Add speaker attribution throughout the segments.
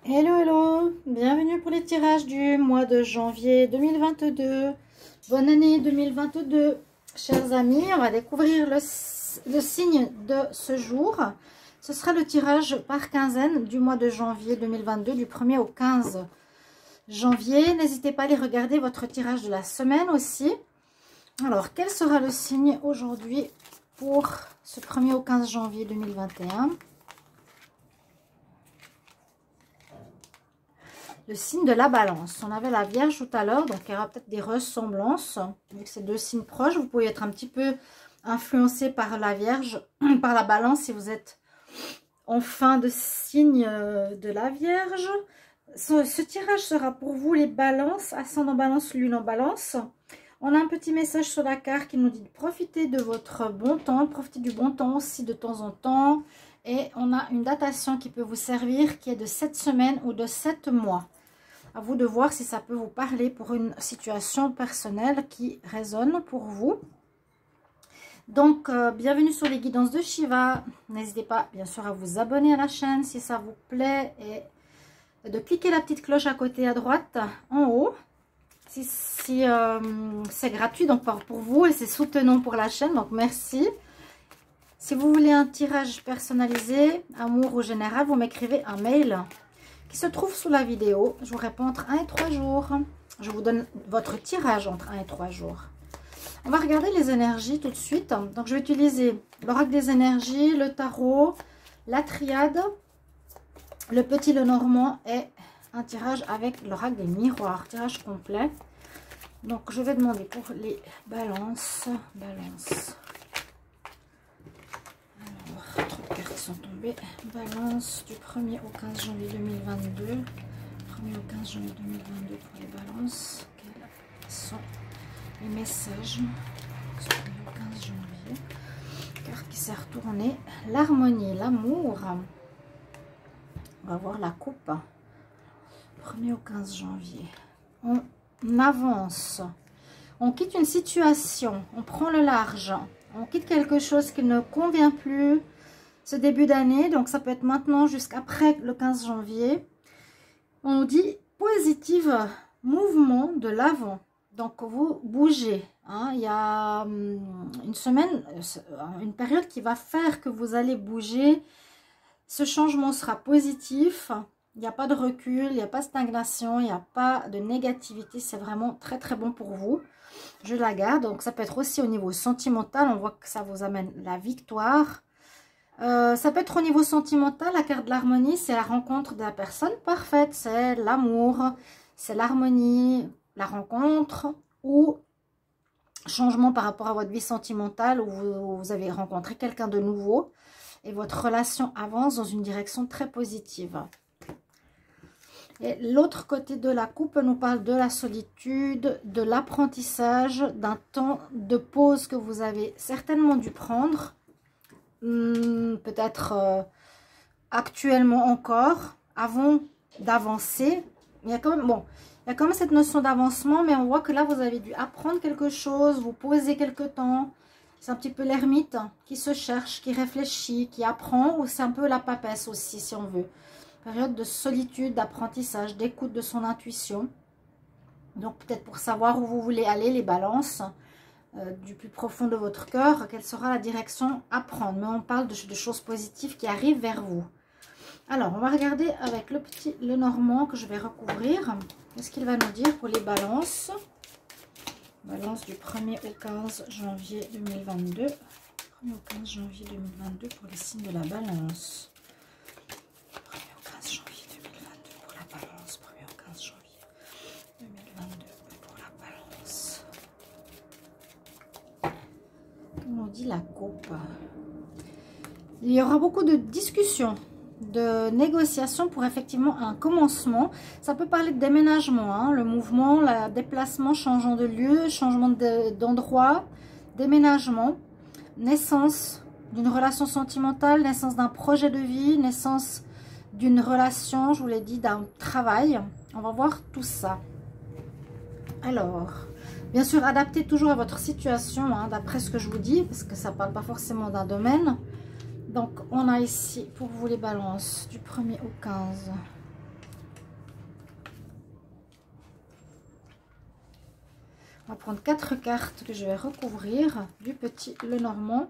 Speaker 1: Hello, hello, bienvenue pour les tirages du mois de janvier 2022. Bonne année 2022, chers amis. On va découvrir le signe de ce jour. Ce sera le tirage par quinzaine du mois de janvier 2022, du 1er au 15 janvier. N'hésitez pas à aller regarder votre tirage de la semaine aussi. Alors, quel sera le signe aujourd'hui pour ce 1er au 15 janvier 2021? Le signe de la balance. On avait la Vierge tout à l'heure, donc il y aura peut-être des ressemblances. Vu que c'est deux signes proches, vous pouvez être un petit peu influencé par la Vierge, par la balance si vous êtes en fin de signe de la Vierge. Ce tirage sera pour vous les balances, ascendant balance, lune en balance. On a un petit message sur la carte qui nous dit de profiter de votre bon temps, profitez du bon temps aussi de temps en temps. Et on a une datation qui peut vous servir qui est de 7 semaines ou de 7 mois. À vous de voir si ça peut vous parler pour une situation personnelle qui résonne pour vous. Donc, bienvenue sur les guidances de Shiva. N'hésitez pas, bien sûr, à vous abonner à la chaîne si ça vous plaît. Et de cliquer la petite cloche à côté à droite, en haut. Si c'est gratuit donc pour vous et c'est soutenant pour la chaîne. Donc, merci. Si vous voulez un tirage personnalisé, amour ou général, vous m'écrivez un mail qui se trouve sous la vidéo. Je vous réponds entre 1 et 3 jours. Je vous donne votre tirage entre 1 et 3 jours. On va regarder les énergies tout de suite. Donc, je vais utiliser l'oracle des énergies, le tarot, la triade, le petit Lenormand et un tirage avec l'oracle des miroirs. Tirage complet. Donc, je vais demander pour les balances. Trop de cartes sont tombées. Balance du 1er au 15 janvier 2022. 1er au 15 janvier 2022 pour les balances. Quels sont les messages du 1er au 15 janvier? Carte qui s'est retournée. L'harmonie, l'amour. On va voir la coupe. 1er au 15 janvier. On avance. On quitte une situation. On prend le large. On quitte quelque chose qui ne convient plus ce début d'année. Donc, ça peut être maintenant jusqu'après le 15 janvier. On nous dit positive, mouvement de l'avant. Donc, vous bougez. Hein. Il y a une semaine, une période qui va faire que vous allez bouger. Ce changement sera positif. Il n'y a pas de recul, il n'y a pas de stagnation, il n'y a pas de négativité. C'est vraiment très, très bon pour vous. Je la garde. Donc, ça peut être aussi au niveau sentimental. On voit que ça vous amène la victoire. Ça peut être au niveau sentimental. La carte de l'harmonie, c'est la rencontre de la personne parfaite. C'est l'amour, c'est l'harmonie, la rencontre ou changement par rapport à votre vie sentimentale où vous avez rencontré quelqu'un de nouveau et votre relation avance dans une direction très positive. Et l'autre côté de la coupe nous parle de la solitude, de l'apprentissage, d'un temps de pause que vous avez certainement dû prendre. Peut-être actuellement encore, avant d'avancer. Il y a quand même, bon, il y a quand même cette notion d'avancement, mais on voit que là, vous avez dû apprendre quelque chose, vous poser quelque temps. C'est un petit peu l'ermite qui se cherche, qui réfléchit, qui apprend, ou c'est un peu la papesse aussi, si on veut. Période de solitude, d'apprentissage, d'écoute de son intuition. Donc peut-être pour savoir où vous voulez aller, les balances, du plus profond de votre cœur, quelle sera la direction à prendre. Mais on parle de choses positives qui arrivent vers vous. Alors, on va regarder avec le petit Lenormand que je vais recouvrir. Qu'est-ce qu'il va nous dire pour les balances? Balance du 1er au 15 janvier 2022. 1er au 15 janvier 2022 pour les signes de la balance. 1er au 15 janvier 2022 pour la balance. 1er au 15 janvier 2022 pour la balance. Comme on dit la coupe. Il y aura beaucoup de discussions, de négociations pour effectivement un commencement. Ça peut parler de déménagement, hein, le mouvement, le déplacement, changeant de lieu, changement d'endroit, déménagement, naissance d'une relation sentimentale, naissance d'un projet de vie, naissance d'une relation, je vous l'ai dit, d'un travail. On va voir tout ça. Alors, bien sûr, adaptez toujours à votre situation, hein, d'après ce que je vous dis, parce que ça ne parle pas forcément d'un domaine. Donc, on a ici, pour vous les balances, du 1er au 15. On va prendre 4 cartes que je vais recouvrir du petit Lenormand.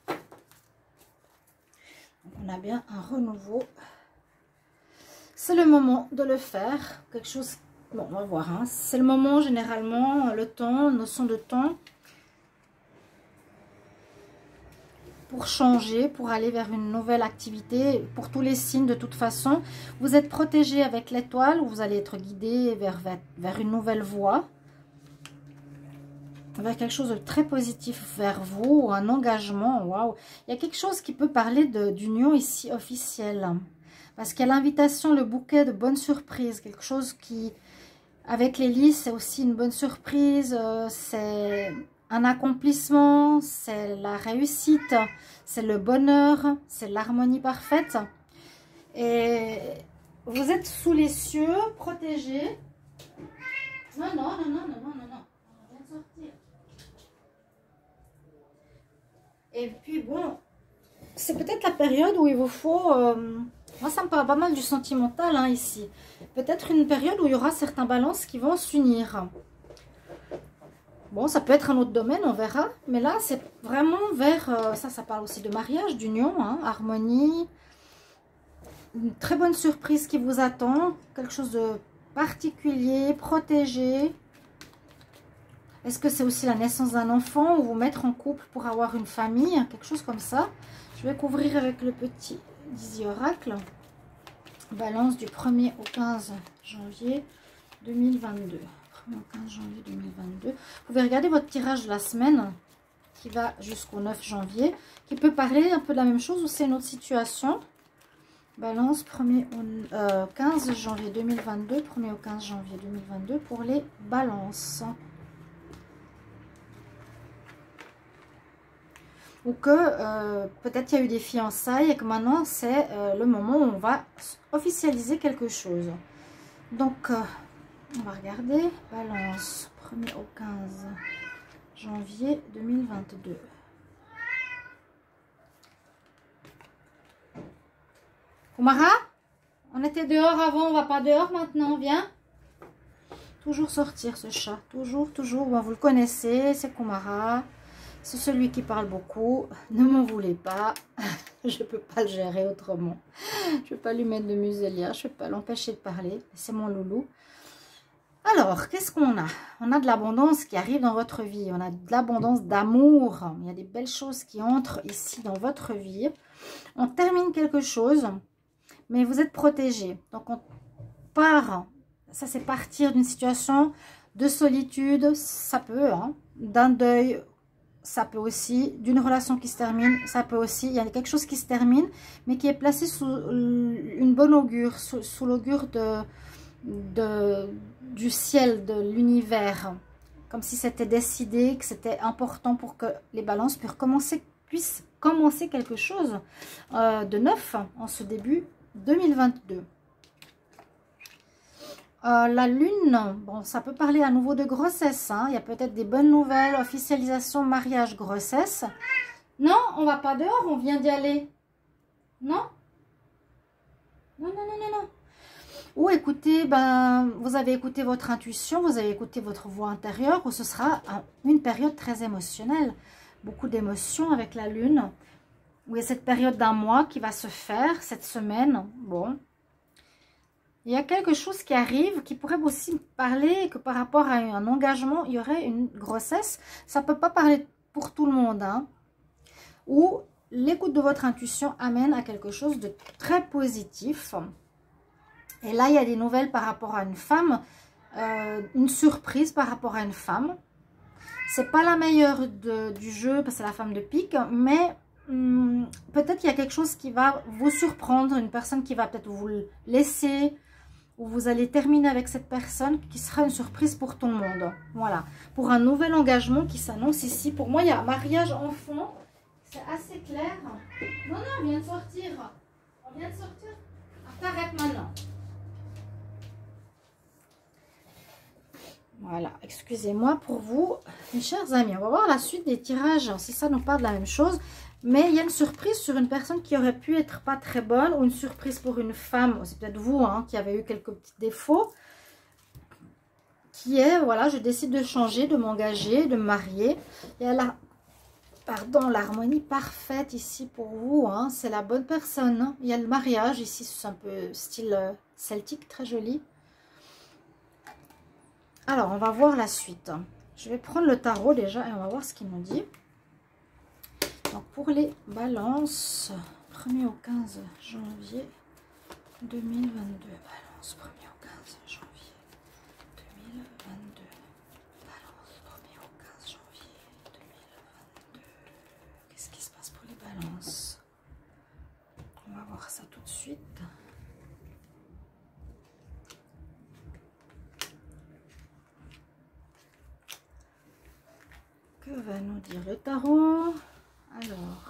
Speaker 1: On a bien un renouveau. C'est le moment de le faire. Quelque chose... Bon, on va voir. Hein. C'est le moment, généralement, le temps, notion de temps. Pour changer, pour aller vers une nouvelle activité. Pour tous les signes, de toute façon. Vous êtes protégé avec l'étoile. Vous allez être guidé vers une nouvelle voie. Vers quelque chose de très positif vers vous. Un engagement. Waouh. Il y a quelque chose qui peut parler d'union ici officielle. Parce qu'il y a l'invitation, le bouquet de bonnes surprises. Quelque chose qui, avec les lys, c'est aussi une bonne surprise. C'est un accomplissement, c'est la réussite, c'est le bonheur, c'est l'harmonie parfaite. Et vous êtes sous les cieux, protégés. Non, non, non, non, non, non, non, non. On vient de sortir. Et puis bon, c'est peut-être la période où il vous faut... moi, ça me parle pas mal du sentimental hein, ici. Peut-être une période où il y aura certains balances qui vont s'unir. Bon, ça peut être un autre domaine, on verra. Mais là, c'est vraiment vers... ça parle aussi de mariage, d'union, hein, harmonie. Une très bonne surprise qui vous attend. Quelque chose de particulier, protégé. Est-ce que c'est aussi la naissance d'un enfant ou vous mettre en couple pour avoir une famille? Quelque chose comme ça. Je vais couvrir avec le petit Dizzy Oracle. Balance du 1er au 15 janvier 2022. 1er au 15 janvier 2022. Vous pouvez regarder votre tirage de la semaine qui va jusqu'au 9 janvier. Qui peut parler un peu de la même chose ou c'est une autre situation. Balance 1er au 15 janvier 2022. 1er au 15 janvier 2022 pour les balances. Ou que peut-être il y a eu des fiançailles et que maintenant c'est le moment où on va officialiser quelque chose. Donc, on va regarder. Balance, 1er au 15 janvier 2022. Kumara, on était dehors avant, on va pas dehors maintenant, viens. Toujours sortir ce chat, toujours, toujours. Bon, vous le connaissez, c'est Kumara. C'est celui qui parle beaucoup. Ne m'en voulez pas. Je ne peux pas le gérer autrement. Je ne vais pas lui mettre de muselia. Je ne vais pas l'empêcher de parler. C'est mon loulou. Alors, qu'est-ce qu'on a? On a de l'abondance qui arrive dans votre vie. On a de l'abondance d'amour. Il y a des belles choses qui entrent ici dans votre vie. On termine quelque chose, mais vous êtes protégé. Donc, on part. Ça, c'est partir d'une situation de solitude. Ça peut, hein, d'un deuil. Ça peut aussi, d'une relation qui se termine, ça peut aussi, il y a quelque chose qui se termine, mais qui est placé sous une bonne augure, sous l'augure du ciel, de l'univers. Comme si c'était décidé, que c'était important pour que les balances puissent commencer quelque chose de neuf en ce début 2022. La lune, bon, ça peut parler à nouveau de grossesse. Hein. Il y a peut-être des bonnes nouvelles, officialisation, mariage, grossesse. Non, on va pas dehors, on vient d'y aller. Non? Non, non, non, non, non. Ou écoutez, ben, vous avez écouté votre intuition, vous avez écouté votre voix intérieure, ou ce sera une période très émotionnelle. Beaucoup d'émotions avec la lune. Où il y a cette période d'un mois qui va se faire, cette semaine. Bon. Il y a quelque chose qui arrive qui pourrait aussi parler que par rapport à un engagement, il y aurait une grossesse. Ça ne peut pas parler pour tout le monde. Hein. Ou l'écoute de votre intuition amène à quelque chose de très positif. Et là, il y a des nouvelles par rapport à une femme. Une surprise par rapport à une femme. C'est pas la meilleure du jeu parce que c'est la femme de pique. Mais peut-être qu'il y a quelque chose qui va vous surprendre. Une personne qui va peut-être vous le laisser... où vous allez terminer avec cette personne qui sera une surprise pour tout le monde. Voilà. Pour un nouvel engagement qui s'annonce ici. Pour moi, il y a mariage, enfant. C'est assez clair. Non, non, on vient de sortir. On vient de sortir. T'arrêtes maintenant. Voilà. Excusez-moi pour vous, mes chers amis. On va voir la suite des tirages. Si ça nous parle de la même chose. Mais il y a une surprise sur une personne qui aurait pu être pas très bonne. Ou une surprise pour une femme. C'est peut-être vous hein, qui avez eu quelques petits défauts. qui est, voilà, je décide de changer, de m'engager, de me marier. Il y a la, pardon, l'harmonie parfaite ici pour vous, hein, c'est la bonne personne. Hein. Il y a le mariage ici, c'est un peu style celtique, très joli. Alors, on va voir la suite. Je vais prendre le tarot déjà et on va voir ce qu'il nous dit. Donc, pour les balances, 1er au 15 janvier 2022. Balance, 1er au 15 janvier 2022. Balance, 1er au 15 janvier 2022. Qu'est-ce qui se passe pour les balances? On va voir ça tout de suite. Que va nous dire le tarot? Alors,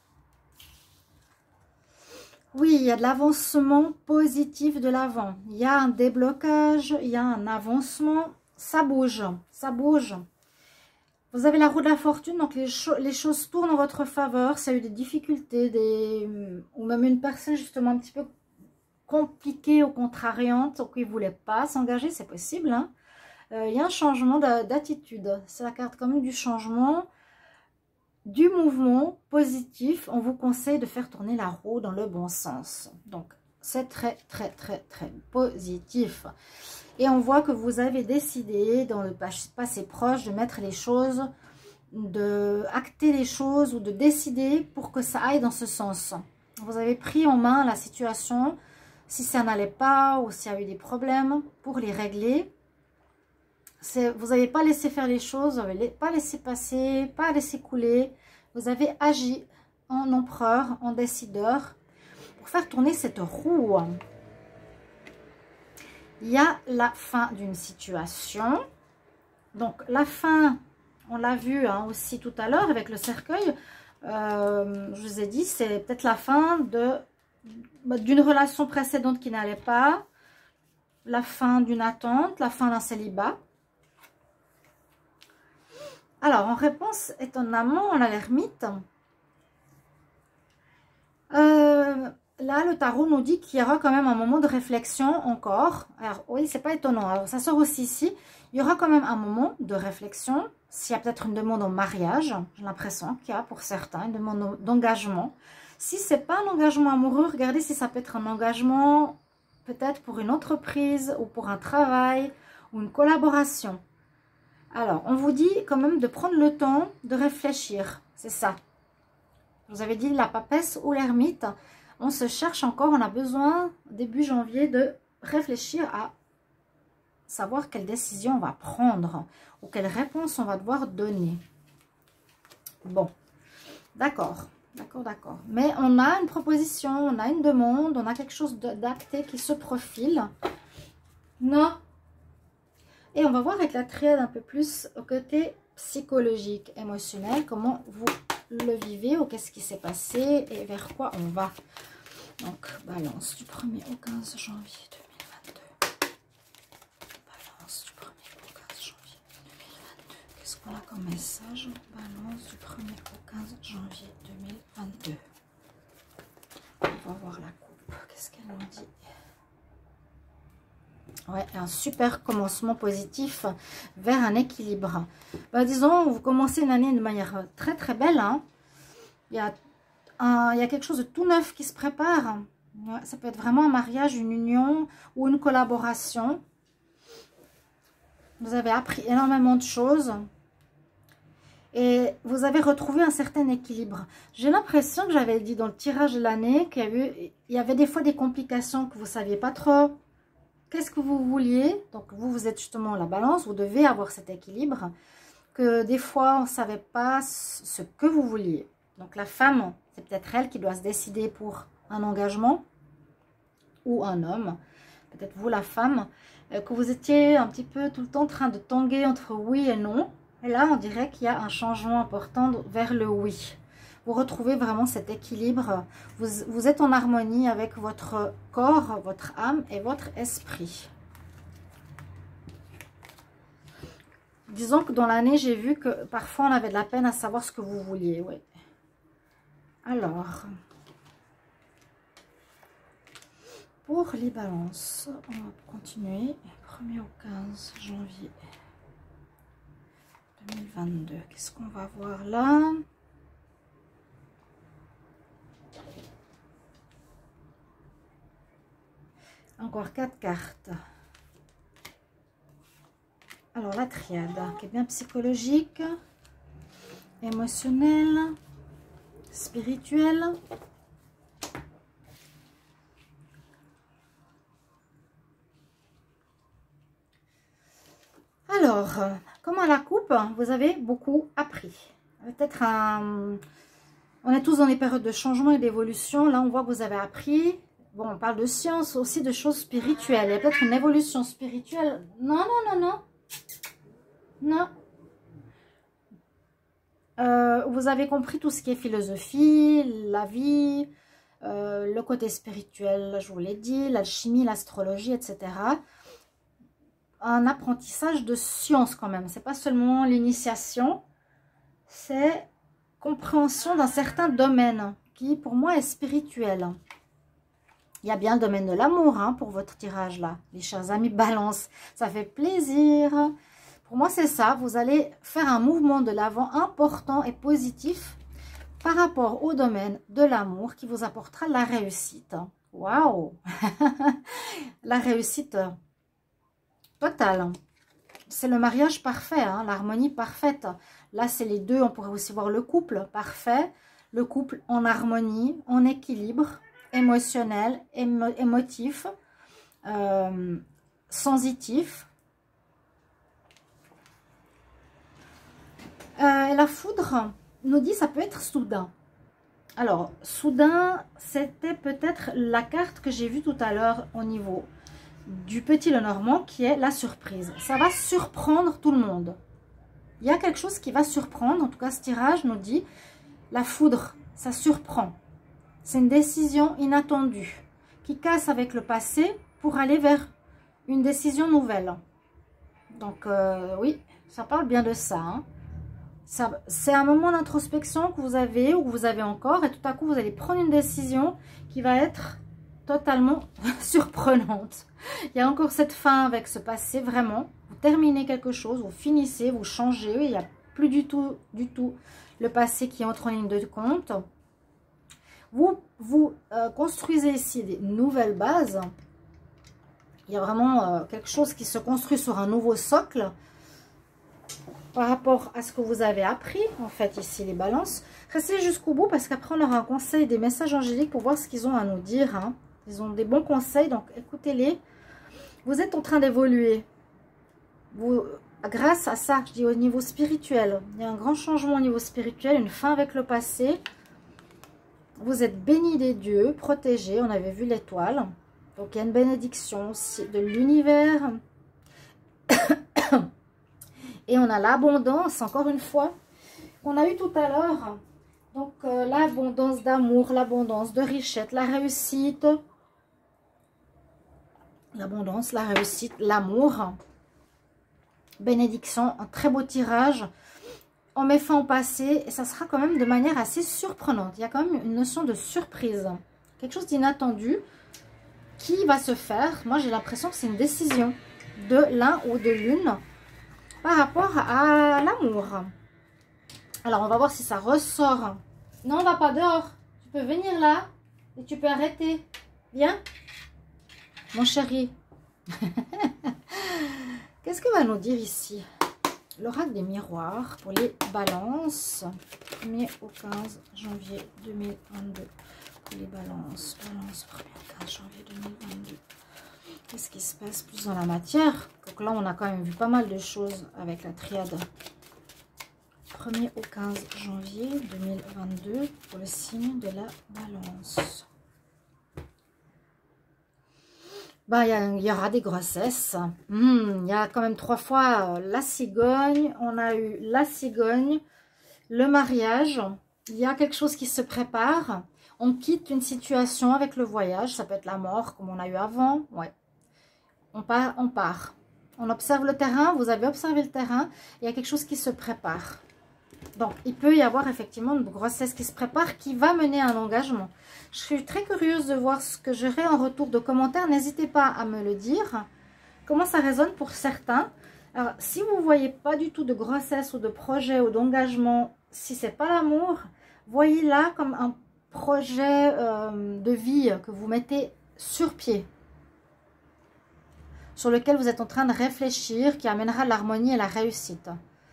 Speaker 1: oui, il y a de l'avancement positif de l'avant. Il y a un déblocage, il y a un avancement. Ça bouge, ça bouge. Vous avez la roue de la fortune, donc les choses tournent en votre faveur. Ça a eu des difficultés, ou même une personne justement un petit peu compliquée ou contrariante, ou qui ne voulait pas s'engager, c'est possible. Hein. Il y a un changement d'attitude. C'est la carte quand même du changement. Du mouvement positif, on vous conseille de faire tourner la roue dans le bon sens. Donc, c'est très, très, très, très positif. Et on voit que vous avez décidé, dans le passé proche, de mettre les choses, de acter les choses ou de décider pour que ça aille dans ce sens. Vous avez pris en main la situation, si ça n'allait pas ou s'il y a eu des problèmes, pour les régler. Vous n'avez pas laissé faire les choses, vous n'avez pas laissé passer, pas laissé couler. Vous avez agi en empereur, en décideur, pour faire tourner cette roue. Il y a la fin d'une situation. Donc la fin, on l'a vu hein, aussi tout à l'heure avec le cercueil. Je vous ai dit, c'est peut-être la fin d'une relation précédente qui n'allait pas. La fin d'une attente, la fin d'un célibat. Alors, en réponse, étonnamment, on a l'ermite. Là, le tarot nous dit qu'il y aura quand même un moment de réflexion encore. Alors, oui, c'est pas étonnant. Alors, ça sort aussi ici. Il y aura quand même un moment de réflexion. S'il y a peut-être une demande en mariage, j'ai l'impression qu'il y a pour certains une demande d'engagement. Si ce n'est pas un engagement amoureux, regardez si ça peut être un engagement peut-être pour une entreprise ou pour un travail ou une collaboration. Alors, on vous dit quand même de prendre le temps de réfléchir. C'est ça. Je vous avais dit la papesse ou l'ermite. On se cherche encore. On a besoin, début janvier, de réfléchir à savoir quelle décision on va prendre ou quelle réponse on va devoir donner. Bon, d'accord. D'accord, d'accord. Mais on a une proposition, on a une demande, on a quelque chose d'acté qui se profile. Non. Et on va voir avec la triade un peu plus au côté psychologique, émotionnel, comment vous le vivez ou qu'est-ce qui s'est passé et vers quoi on va. Donc, balance du 1er au 15 janvier 2022. Balance du 1er au 15 janvier 2022. Qu'est-ce qu'on a comme message? Balance du 1er au 15 janvier 2022. On va voir la coupe. Qu'est-ce qu'elle nous dit? Ouais, un super commencement positif vers un équilibre. Ben, disons, vous commencez une année de manière très très belle. Hein. Il y a quelque chose de tout neuf qui se prépare. Ouais, ça peut être vraiment un mariage, une union ou une collaboration. Vous avez appris énormément de choses. Et vous avez retrouvé un certain équilibre. J'ai l'impression que j'avais dit dans le tirage de l'année qu'il y avait des fois des complications que vous ne saviez pas trop. Qu'est-ce que vous vouliez? Donc, vous êtes justement la balance. Vous devez avoir cet équilibre. Que des fois, on ne savait pas ce que vous vouliez. Donc, la femme, c'est peut-être elle qui doit se décider pour un engagement. Ou un homme. Peut-être vous, la femme. Que vous étiez un petit peu tout le temps en train de tanguer entre oui et non. Et là, on dirait qu'il y a un changement important vers le oui. Vous retrouvez vraiment cet équilibre. Vous êtes en harmonie avec votre corps, votre âme et votre esprit. Disons que dans l'année, j'ai vu que parfois on avait de la peine à savoir ce que vous vouliez. Oui. Alors, pour les balances, on va continuer. 1er au 15 janvier 2022. Qu'est-ce qu'on va voir là? Encore 4 cartes. Alors la triade qui est bien psychologique, émotionnelle, spirituelle. Alors, comment la coupe, vous avez beaucoup appris. Peut-être un... On est tous dans des périodes de changement et d'évolution. Là, on voit que vous avez appris. Bon, on parle de science, aussi de choses spirituelles. Il y a peut-être une évolution spirituelle. Non, non, non, non. Non. Vous avez compris tout ce qui est philosophie, la vie, le côté spirituel, je vous l'ai dit, l'alchimie, l'astrologie, etc. Un apprentissage de science quand même. C'est pas seulement l'initiation, c'est compréhension d'un certain domaine qui pour moi est spirituel. Il y a bien le domaine de l'amour hein, pour votre tirage là, les chers amis Balance. Ça fait plaisir. Pour moi, c'est ça. Vous allez faire un mouvement de l'avant important et positif par rapport au domaine de l'amour qui vous apportera la réussite. Waouh! La réussite totale. C'est le mariage parfait, hein, l'harmonie parfaite. Là, c'est les deux. On pourrait aussi voir le couple parfait. Le couple en harmonie, en équilibre, émotionnel, émotif, sensitif. La foudre nous dit ça peut être soudain. Alors, soudain, c'était peut-être la carte que j'ai vue tout à l'heure au niveau du petit Lenormand qui est la surprise. Ça va surprendre tout le monde. Il y a quelque chose qui va surprendre. En tout cas, ce tirage nous dit la foudre, ça surprend. C'est une décision inattendue qui casse avec le passé pour aller vers une décision nouvelle. Donc, oui, ça parle bien de ça, hein. C'est un moment d'introspection que vous avez ou que vous avez encore et tout à coup vous allez prendre une décision qui va être totalement surprenante. Il y a encore cette fin avec ce passé, vraiment. Vous terminez quelque chose, vous finissez, vous changez. Il n'y a plus du tout le passé qui entre en ligne de compte. Vous construisez ici des nouvelles bases. Il y a vraiment quelque chose qui se construit sur un nouveau socle. Par rapport à ce que vous avez appris, en fait, ici, les balances. Restez jusqu'au bout parce qu'après, on aura un conseil des messages angéliques pour voir ce qu'ils ont à nous dire. Hein. Ils ont des bons conseils, donc écoutez-les. Vous êtes en train d'évoluer. Grâce à ça, je dis au niveau spirituel, il y a un grand changement au niveau spirituel, une fin avec le passé. Vous êtes bénis des dieux, protégés. On avait vu l'étoile. Donc, il y a une bénédiction aussi de l'univers. Et on a l'abondance, encore une fois, qu'on a eu tout à l'heure. Donc, l'abondance d'amour, l'abondance de richesse, la réussite. L'abondance, la réussite, l'amour. Bénédiction, un très beau tirage. On met fin au passé et ça sera quand même de manière assez surprenante. Il y a quand même une notion de surprise. Quelque chose d'inattendu qui va se faire. Moi, j'ai l'impression que c'est une décision de l'un ou de l'une par rapport à l'amour. Alors, on va voir si ça ressort. Non, on va pas dehors. Tu peux venir là et tu peux arrêter. Viens, mon chéri. Qu'est-ce que va nous dire ici l'oracle des miroirs pour les balances 1er au 15 janvier 2022 pour les balances. Balance 1er au 15 janvier 2022. Qu'est-ce qui se passe plus dans la matière? Donc là, on a quand même vu pas mal de choses avec la triade. 1er au 15 janvier 2022 pour le signe de la balance. Bah, il y aura des grossesses. Il y a quand même 3 fois la cigogne. On a eu la cigogne, le mariage. Il y a quelque chose qui se prépare. On quitte une situation avec le voyage. Ça peut être la mort comme on a eu avant. Ouais. On part. On observe le terrain. Vous avez observé le terrain. Il y a quelque chose qui se prépare. Donc, il peut y avoir effectivement une grossesse qui se prépare, qui va mener à un engagement. Je suis très curieuse de voir ce que j'aurai en retour de commentaires. N'hésitez pas à me le dire. Comment ça résonne pour certains. Alors, si vous ne voyez pas du tout de grossesse ou de projet ou d'engagement, si ce n'est pas l'amour, voyez-la comme un projet de vie que vous mettez sur pied, sur lequel vous êtes en train de réfléchir, qui amènera l'harmonie et la réussite.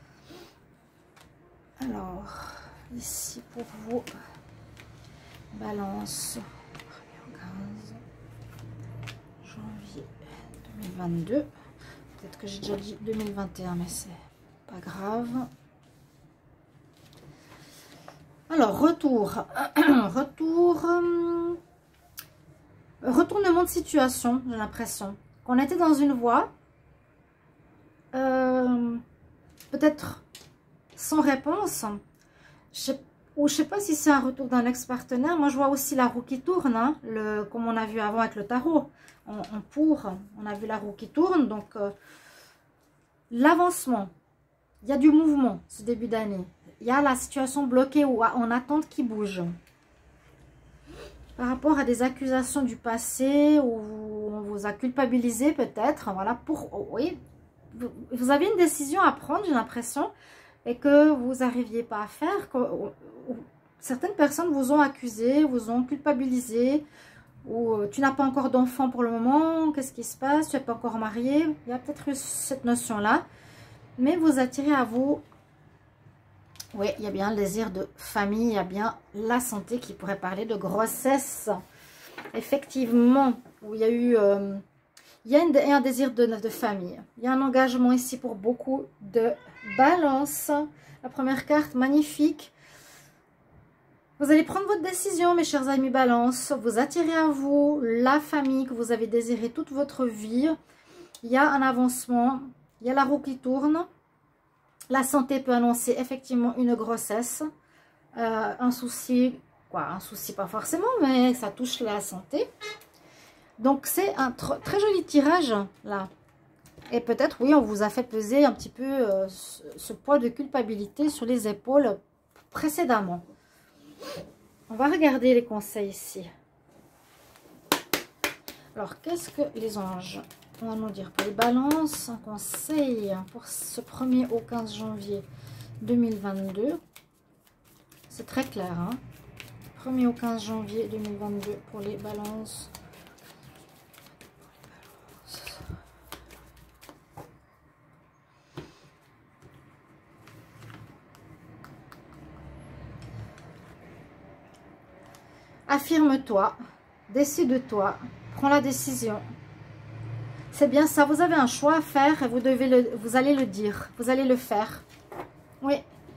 Speaker 1: Alors, ici pour vous, Balance, 15 janvier 2022. Peut-être que j'ai déjà dit 2021, mais c'est pas grave. Alors, retour. Retournement de situation, j'ai l'impression. Qu'on était dans une voie, peut-être sans réponse. Je sais pas si c'est un retour d'un ex-partenaire. Moi, je vois aussi la roue qui tourne, hein, comme on a vu avant avec le tarot. On a vu la roue qui tourne. Donc, l'avancement. Il y a du mouvement ce début d'année. Il y a la situation bloquée ou en attente qui bouge. Par rapport à des accusations du passé où on vous a culpabilisé peut-être. Voilà, oui, vous avez une décision à prendre, j'ai l'impression, et que vous n'arriviez pas à faire. Certaines personnes vous ont accusé, vous ont culpabilisé, ou tu n'as pas encore d'enfant pour le moment, qu'est-ce qui se passe, tu n'es pas encore marié. Il y a peut-être eu cette notion-là, mais vous attirez à vous. Oui, il y a bien le désir de famille, il y a bien la santé qui pourrait parler de grossesse. Effectivement, où il y a eu il y a un désir de famille. Il y a un engagement ici pour beaucoup de Balance. La première carte, magnifique. Vous allez prendre votre décision, mes chers amis Balance. Vous attirez à vous la famille que vous avez désirée toute votre vie. Il y a un avancement. Il y a la roue qui tourne. La santé peut annoncer effectivement une grossesse, un souci, un souci pas forcément, mais ça touche la santé. Donc c'est un très joli tirage là. Et peut-être, oui, on vous a fait peser un petit peu ce poids de culpabilité sur les épaules précédemment. On va regarder les conseils ici. Alors, qu'est-ce que les anges on va nous dire pour les balances, un conseil pour ce 1er au 15 janvier 2022. C'est très clair, hein? 1er au 15 janvier 2022 pour les balances. Affirme-toi, décide-toi, prends la décision. C'est bien ça, vous avez un choix à faire et vous allez le dire, vous allez le faire. Oui.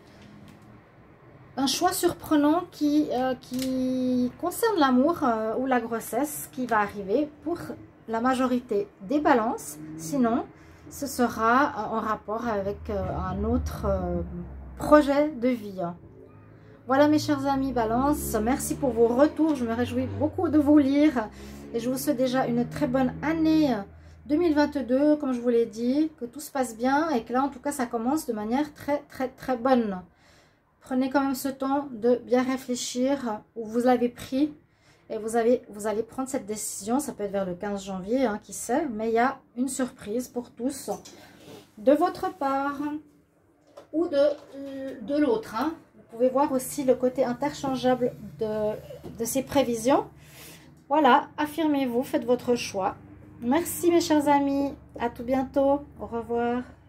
Speaker 1: Un choix surprenant qui concerne l'amour ou la grossesse qui va arriver pour la majorité des balances. Sinon, ce sera en rapport avec un autre projet de vie. Voilà mes chers amis Balance, merci pour vos retours. Je me réjouis beaucoup de vous lire et je vous souhaite déjà une très bonne année 2022, comme je vous l'ai dit, que tout se passe bien et que là en tout cas ça commence de manière très bonne. Prenez quand même ce temps de bien réfléchir où vous l'avez pris et vous allez prendre cette décision. Ça peut être vers le 15 janvier, hein, qui sait, mais il y a une surprise pour tous de votre part ou de l'autre. Hein. Vous pouvez voir aussi le côté interchangeable de ces prévisions. Voilà, affirmez-vous, faites votre choix. Merci mes chers amis, à tout bientôt, au revoir.